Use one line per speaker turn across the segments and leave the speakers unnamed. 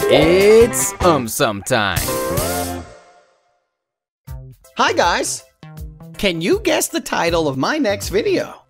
It's AumSum time.
Hi guys! Can you guess the title of my next video?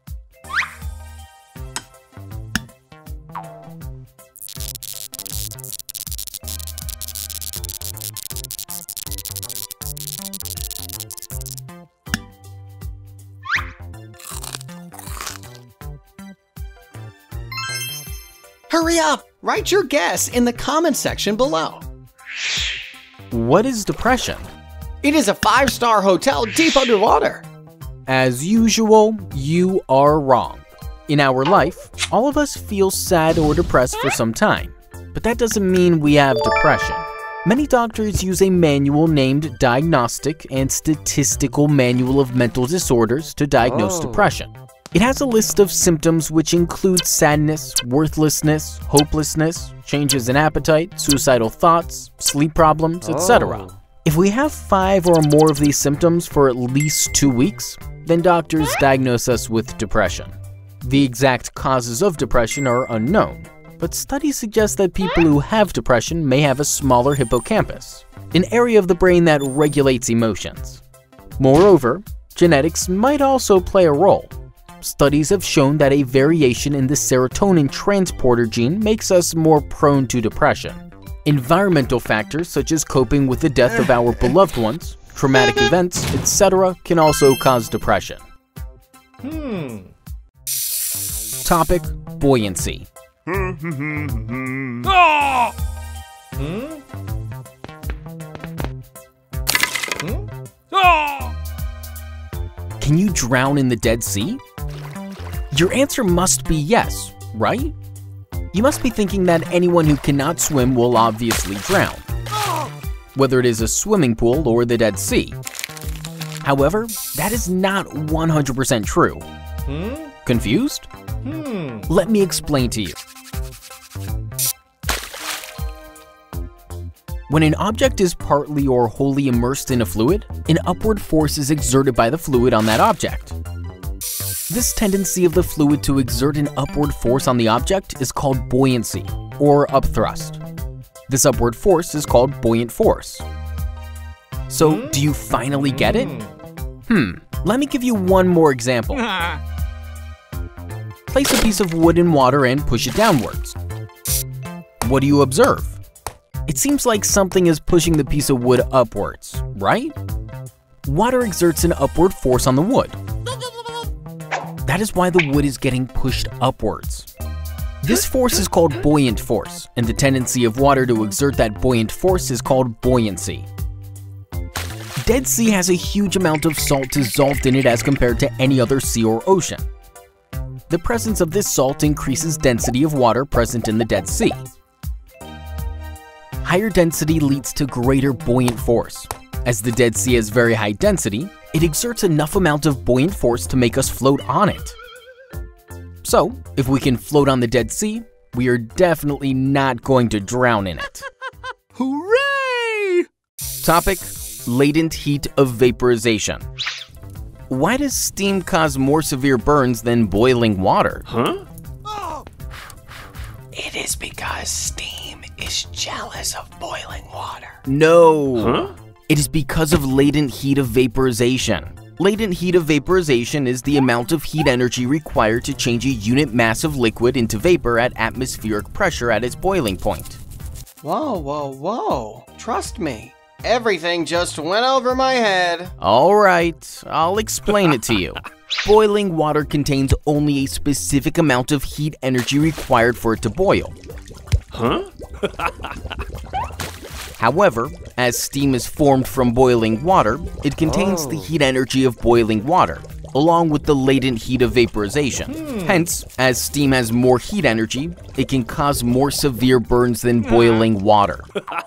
Hurry up! Write your guess in the comment section below.
What is depression?
It is a 5-star hotel deep underwater.
As usual, you are wrong. In our life, all of us feel sad or depressed for some time, but that doesn't mean we have depression. Many doctors use a manual named Diagnostic and Statistical Manual of Mental Disorders to diagnose depression. It has a list of symptoms which include sadness, worthlessness, hopelessness, changes in appetite, suicidal thoughts, sleep problems, etc. If we have 5 or more of these symptoms for at least 2 weeks, then doctors diagnose us with depression. The exact causes of depression are unknown, but studies suggest that people who have depression may have a smaller hippocampus, an area of the brain that regulates emotions. Moreover, genetics might also play a role. Studies have shown that a variation in the serotonin transporter gene makes us more prone to depression. Environmental factors such as coping with the death of our beloved ones, traumatic events, etc. can also cause depression. Topic: buoyancy. Can you drown in the Dead Sea? Your answer must be yes, right? You must be thinking that anyone who cannot swim will obviously drown, whether it is a swimming pool or the Dead Sea. However, that is not 100% true. Confused? Let me explain to you. When an object is partly or wholly immersed in a fluid, an upward force is exerted by the fluid on that object. This tendency of the fluid to exert an upward force on the object is called buoyancy, or upthrust. This upward force is called buoyant force. So, do you finally get it? Let me give you one more example. Place a piece of wood in water and push it downwards. What do you observe? It seems like something is pushing the piece of wood upwards, right? Water exerts an upward force on the wood. That is why the wood is getting pushed upwards. This force is called buoyant force, and the tendency of water to exert that buoyant force is called buoyancy. Dead Sea has a huge amount of salt dissolved in it as compared to any other sea or ocean. The presence of this salt increases density of water present in the Dead Sea. Higher density leads to greater buoyant force. As the Dead Sea has very high density, it exerts enough amount of buoyant force to make us float on it. So, if we can float on the Dead Sea, we are definitely not going to drown in it.
Hooray!
Topic: latent heat of vaporization. Why does steam cause more severe burns than boiling water?
It is because steam is jealous of boiling water.
No! It is because of latent heat of vaporization. Latent heat of vaporization is the amount of heat energy required to change a unit mass of liquid into vapor at atmospheric pressure at its boiling point.
Whoa. Trust me. Everything just went over my head.
Alright, I'll explain it to you. Boiling water contains only a specific amount of heat energy required for it to boil. However, as steam is formed from boiling water, it contains the heat energy of boiling water, along with the latent heat of vaporization. Hence, as steam has more heat energy, it can cause more severe burns than boiling water.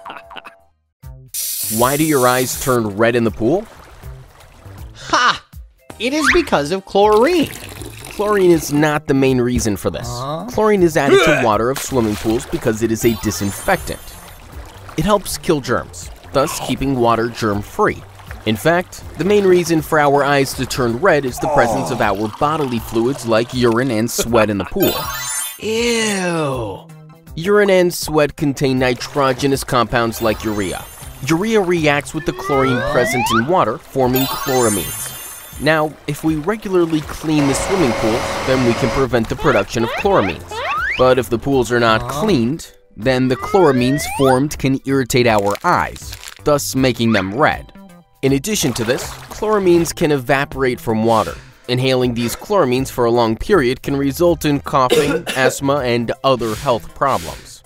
Why do your eyes turn red in the pool?
Ha! It is because of chlorine.
Chlorine is not the main reason for this. Chlorine is added to water of swimming pools because it is a disinfectant. It helps kill germs, thus keeping water germ-free. In fact, the main reason for our eyes to turn red is the presence of our bodily fluids like urine and sweat in the pool.
Ew.
Urine and sweat contain nitrogenous compounds like urea. Urea reacts with the chlorine present in water, forming chloramines. Now, if we regularly clean the swimming pools, then we can prevent the production of chloramines. But if the pools are not cleaned, then the chloramines formed can irritate our eyes, thus making them red. In addition to this, chloramines can evaporate from water. Inhaling these chloramines for a long period can result in coughing, asthma, and other health problems.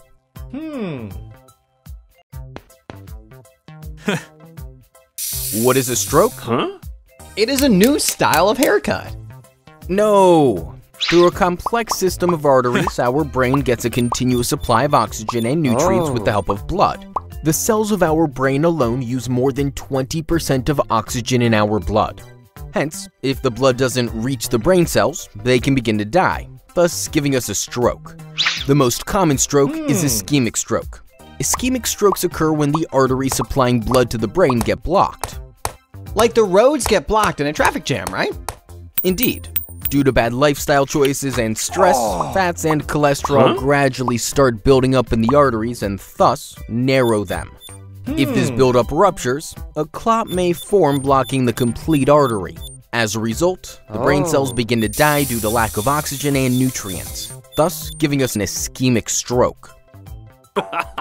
What is a stroke?
It is a new style of haircut.
No! Through a complex system of arteries, our brain gets a continuous supply of oxygen and nutrients with the help of blood. The cells of our brain alone use more than 20% of oxygen in our blood. Hence, if the blood doesn't reach the brain cells, they can begin to die, thus giving us a stroke. The most common stroke is ischemic stroke. Ischemic strokes occur when the arteries supplying blood to the brain get blocked.
Like the roads get blocked in a traffic jam, right?
Indeed. Due to bad lifestyle choices and stress, fats and cholesterol gradually start building up in the arteries and thus narrow them. If this buildup ruptures, a clot may form blocking the complete artery. As a result, the brain cells begin to die due to lack of oxygen and nutrients, thus giving us an ischemic stroke.